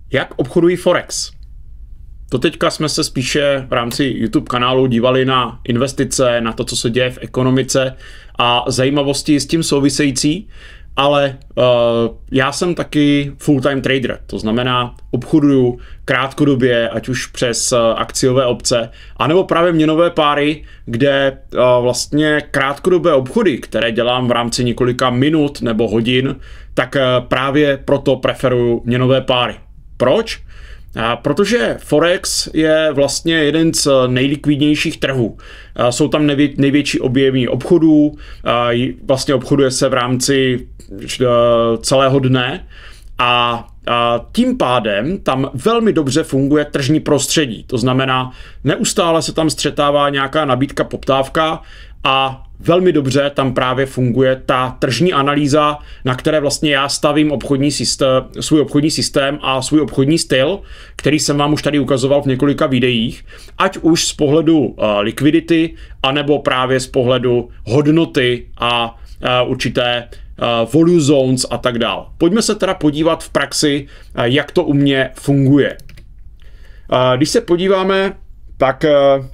Jak obchodují Forex? Doteďka jsme se spíše v rámci YouTube kanálu dívali na investice, na to, co se děje v ekonomice a zajímavosti s tím související, ale já jsem taky full-time trader, to znamená obchoduju krátkodobě, ať už přes akciové opce, anebo právě měnové páry, kde vlastně krátkodobé obchody, které dělám v rámci několika minut nebo hodin, tak právě proto preferuju měnové páry. Proč? Protože Forex je vlastně jeden z nejlikvidnějších trhů. Jsou tam největší objemy obchodů, vlastně obchoduje se v rámci celého dne a tím pádem tam velmi dobře funguje tržní prostředí. To znamená, neustále se tam střetává nějaká nabídka, poptávka a velmi dobře tam právě funguje ta tržní analýza, na které vlastně já stavím svůj obchodní systém a svůj obchodní styl, který jsem vám už tady ukazoval v několika videích, ať už z pohledu likvidity, anebo právě z pohledu hodnoty a určité value zones a tak dále. Pojďme se teda podívat v praxi, jak to u mě funguje. Když se podíváme, tak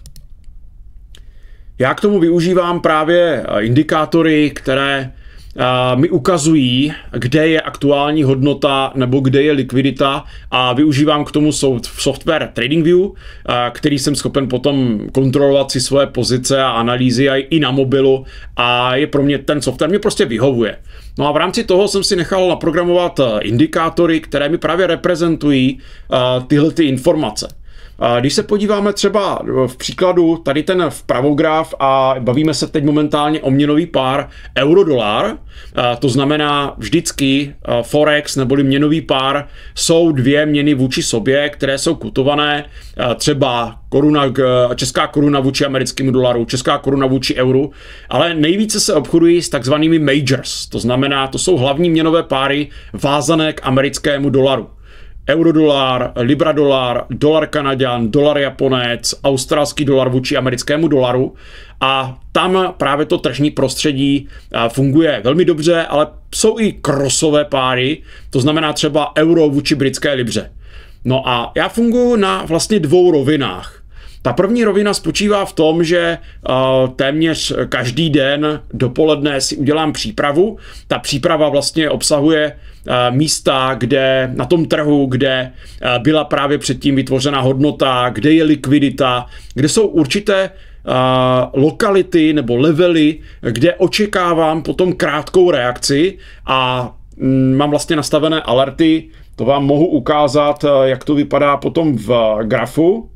já k tomu využívám právě indikátory, které mi ukazují, kde je aktuální hodnota nebo kde je likvidita, a využívám k tomu software TradingView, který jsem schopen potom kontrolovat si svoje pozice a analýzy i na mobilu, a je pro mě ten software mě prostě vyhovuje. No a v rámci toho jsem si nechal naprogramovat indikátory, které mi právě reprezentují tyhle ty informace. Když se podíváme třeba v příkladu tady ten vpravograf a bavíme se teď momentálně o měnový pár euro-dolar, to znamená vždycky Forex neboli měnový pár jsou dvě měny vůči sobě, které jsou kotované, třeba česká koruna vůči americkému dolaru, česká koruna vůči euru, ale nejvíce se obchodují s takzvanými majors, to znamená, to jsou hlavní měnové páry vázané k americkému dolaru. Eurodolar, Libra-dolar, dolar Kanaďan, dolar Japonec, australský dolar vůči americkému dolaru, a tam právě to tržní prostředí funguje velmi dobře, ale jsou i crossové páry, to znamená třeba euro vůči britské libře. No a já funguji na vlastně dvou rovinách. Ta první rovina spočívá v tom, že téměř každý den dopoledne si udělám přípravu. Ta příprava vlastně obsahuje místa, kde na tom trhu, kde byla právě předtím vytvořena hodnota, kde je likvidita, kde jsou určité lokality nebo levely, kde očekávám potom krátkou reakci, a mám vlastně nastavené alerty. To vám mohu ukázat, jak to vypadá potom v grafu.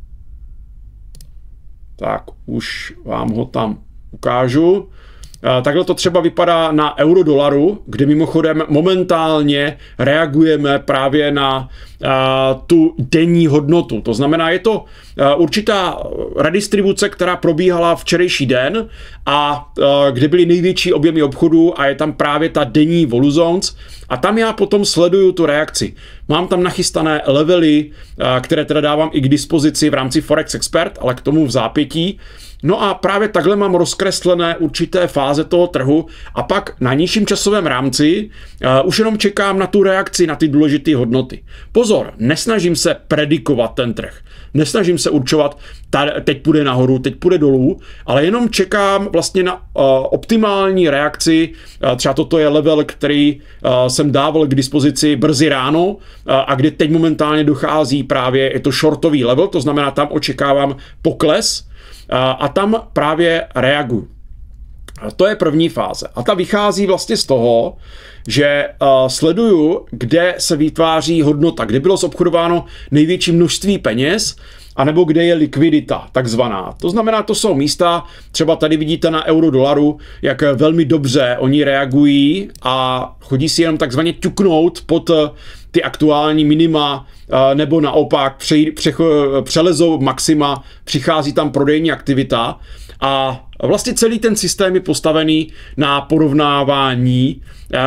Tak už vám ho tam ukážu. Takhle to třeba vypadá na euro-dolaru, kde mimochodem momentálně reagujeme právě na tu denní hodnotu. To znamená, je to určitá redistribuce, která probíhala včerejší den a kde byly největší objemy obchodů, a je tam právě ta denní value zones, a tam já potom sleduju tu reakci. Mám tam nachystané levely, které teda dávám i k dispozici v rámci Forex Expert, ale k tomu v zápětí. No a právě takhle mám rozkreslené určité fáze toho trhu, a pak na nižším časovém rámci už jenom čekám na tu reakci, na ty důležité hodnoty. Pozor, nesnažím se predikovat ten trh. Nesnažím se určovat, teď půjde nahoru, teď půjde dolů, ale jenom čekám vlastně na optimální reakci. Třeba toto je level, který jsem dával k dispozici brzy ráno, a kde teď momentálně dochází právě, je to shortový level, to znamená, tam očekávám pokles, a tam právě reaguju. To je první fáze. A ta vychází vlastně z toho, že sleduju, kde se vytváří hodnota, kde bylo zobchodováno největší množství peněz, anebo kde je likvidita takzvaná. To znamená, to jsou místa, třeba tady vidíte na euro-dolaru, jak velmi dobře oni reagují a chodí si jenom takzvaně ťuknout pod ty aktuální minima, nebo naopak přelezou maxima, přichází tam prodejní aktivita, a vlastně celý ten systém je postavený na porovnávání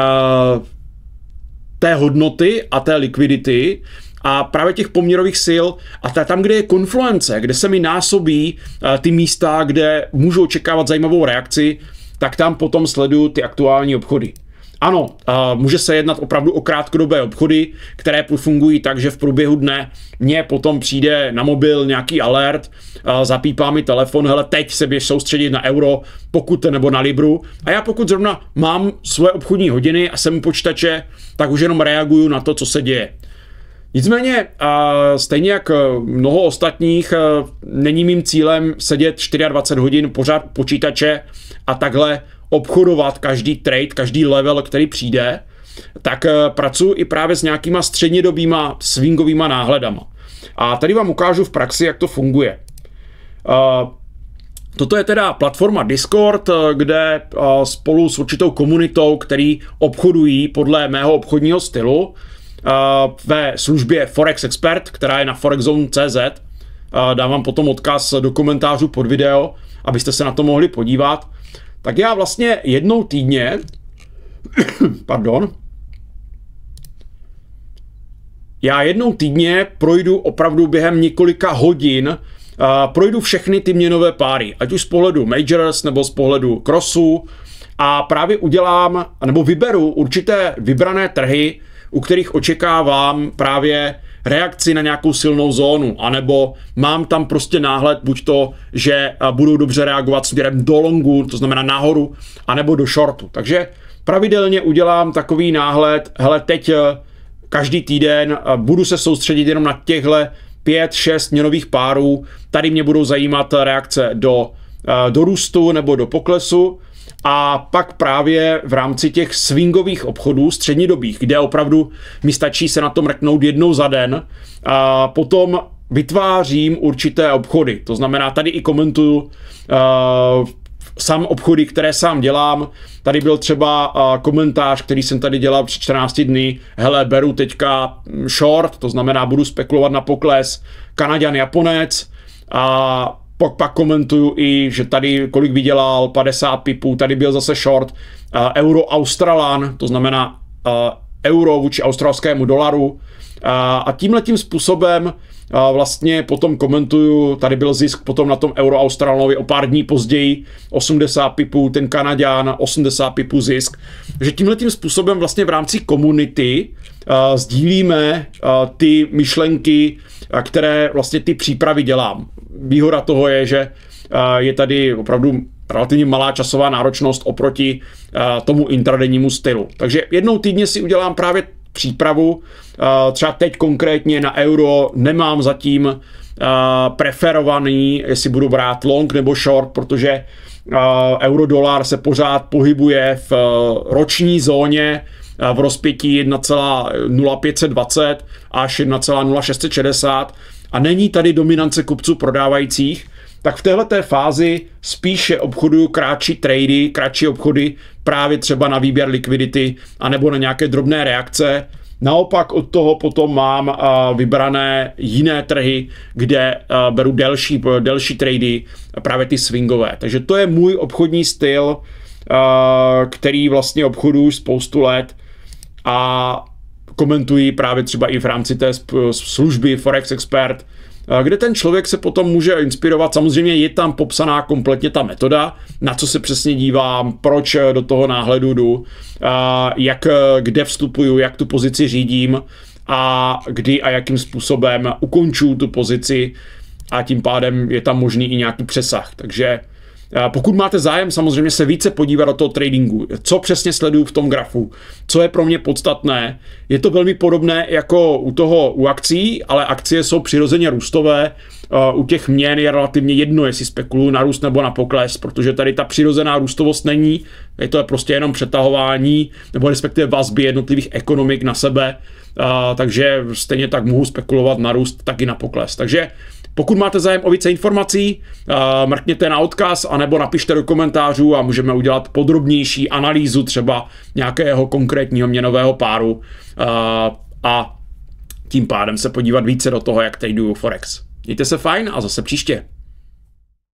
té hodnoty a té likvidity a právě těch poměrových sil, a tam, kde je konfluence, kde se mi násobí ty místa, kde můžu očekávat zajímavou reakci, tak tam potom sleduju ty aktuální obchody. Ano, může se jednat opravdu o krátkodobé obchody, které fungují tak, že v průběhu dne mně potom přijde na mobil nějaký alert, zapípá mi telefon, hele, teď se běž soustředit na euro, nebo na libru. A já pokud zrovna mám svoje obchodní hodiny a jsem u počítače, tak už jenom reaguju na to, co se děje. Nicméně, stejně jak mnoho ostatních, není mým cílem sedět 24 hodin pořád počítače a takhle obchodovat každý trade, každý level, který přijde, tak pracuji i právě s nějakýma střednědobýma swingovýma náhledama. A tady vám ukážu v praxi, jak to funguje. Toto je teda platforma Discord, kde spolu s určitou komunitou, který obchodují podle mého obchodního stylu, ve službě Forex Expert, která je na forexzone.cz. Dávám potom odkaz do komentářů pod video, abyste se na to mohli podívat. Tak já vlastně jednou týdně projdu opravdu během několika hodin, projdu všechny ty měnové páry, ať už z pohledu majors nebo z pohledu crossu, a právě udělám, nebo vyberu určité vybrané trhy, u kterých očekávám právě reakci na nějakou silnou zónu, anebo mám tam prostě náhled buď to, že budou dobře reagovat směrem do longu, to znamená nahoru, anebo do shortu. Takže pravidelně udělám takový náhled, hele, teď každý týden budu se soustředit jenom na těchto 5-6 měnových párů, tady mě budou zajímat reakce do růstu nebo do poklesu. A pak právě v rámci těch swingových obchodů střednědobých, kde opravdu mi stačí se na to mrknout jednou za den, a potom vytvářím určité obchody. To znamená, tady i komentuju sám obchody, které sám dělám. Tady byl třeba komentář, který jsem tady dělal před 14 dny. Hele, beru teďka short, to znamená, budu spekulovat na pokles Kanaďan, Japonec, a pak komentuju i, že tady kolik vydělal, 50 pipů, tady byl zase short, euro Australan, to znamená euro vůči australskému dolaru, a tímhletím způsobem vlastně potom komentuju, tady byl zisk potom na tom euro Australanovi o pár dní později, 80 pipů, ten Kanaďan, 80 pipů zisk. Takže tímhletím způsobem vlastně v rámci komunity sdílíme ty myšlenky, které vlastně ty přípravy dělám. Výhoda toho je, že je tady opravdu relativně malá časová náročnost oproti tomu intradennímu stylu. Takže jednou týdně si udělám právě přípravu, třeba teď konkrétně na euro nemám zatím preferovaný, jestli budu brát long nebo short, protože euro-dolar se pořád pohybuje v roční zóně v rozpětí 1,0520 až 1,0660 a není tady dominance kupců prodávajících, tak v téhleté fázi spíše obchoduju kratší obchody právě třeba na výběr likvidity anebo na nějaké drobné reakce. Naopak od toho potom mám vybrané jiné trhy, kde beru delší trady, právě ty swingové. Takže to je můj obchodní styl, který vlastně obchoduju spoustu let a komentuji právě třeba i v rámci té služby Forex Expert, kde ten člověk se potom může inspirovat. Samozřejmě je tam popsaná kompletně ta metoda, na co se přesně dívám, proč do toho náhledu jdu, kde vstupuju, jak tu pozici řídím a kdy a jakým způsobem ukončuju tu pozici, a tím pádem je tam možný i nějaký přesah. Takže pokud máte zájem samozřejmě se více podívat do toho tradingu, co přesně sleduju v tom grafu, co je pro mě podstatné, je to velmi podobné jako u akcí, ale akcie jsou přirozeně růstové, u těch měn je relativně jedno, jestli spekuluju na růst nebo na pokles, protože tady ta přirozená růstovost není, je to prostě jenom přetahování nebo respektive vazby jednotlivých ekonomik na sebe, takže stejně tak mohu spekulovat na růst, tak i na pokles. Takže pokud máte zájem o více informací, mrkněte na odkaz anebo napište do komentářů a můžeme udělat podrobnější analýzu třeba nějakého konkrétního měnového páru a tím pádem se podívat více do toho, jak traduju Forex. Mějte se fajn a zase příště.